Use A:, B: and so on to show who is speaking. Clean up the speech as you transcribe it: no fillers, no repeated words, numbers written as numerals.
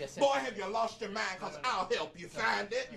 A: Yes, sir.
B: Boy, have you lost your mind? Because I'll help you find it.